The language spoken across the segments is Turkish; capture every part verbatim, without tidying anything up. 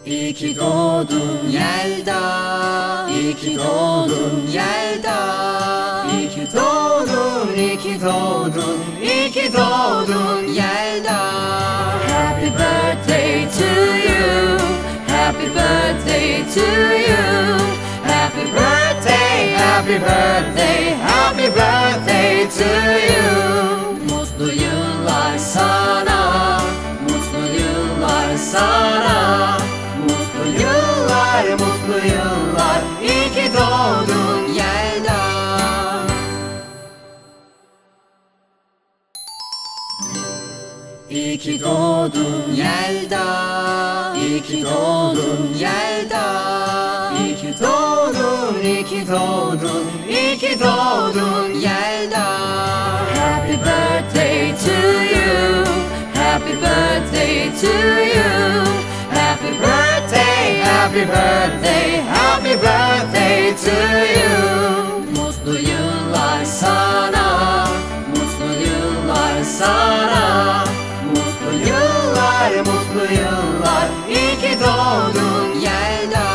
İyi ki doğdun Yelda, iyi ki doğdun Yelda. İyi ki doğdun, iyi ki doğdun, iyi ki doğdun Yelda. Happy birthday to you, happy birthday to you. Happy birthday, happy birthday, happy birthday to you. Mutlu yıllar sana, mutlu yıllar sana. Mutlu yıllar, mutlu yıllar, iyi ki doğdun Yelda. İyi ki doğdun Yelda, iyi ki doğdun Yelda. İyi ki doğdun, iyi ki doğdun, iyi ki doğdun Yelda. Happy birthday to you, happy birthday to you. Happy birthday, happy birthday, happy birthday to you. Mutlu yıllar sana, mutlu yıllar sana. Mutlu yıllar, mutlu yıllar, iyi ki doğdun Yelda.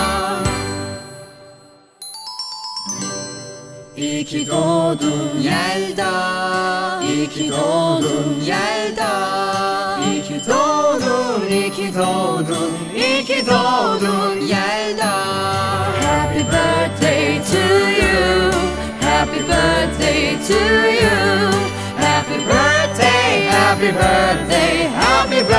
İyi ki doğdun Yelda, iyi ki doğdun Yelda. İyi ki doğdun, iyi ki doğdun, iyi ki doğdun Yelda. Happy birthday to you, happy birthday to you. Happy birthday, happy birthday, happy birthday.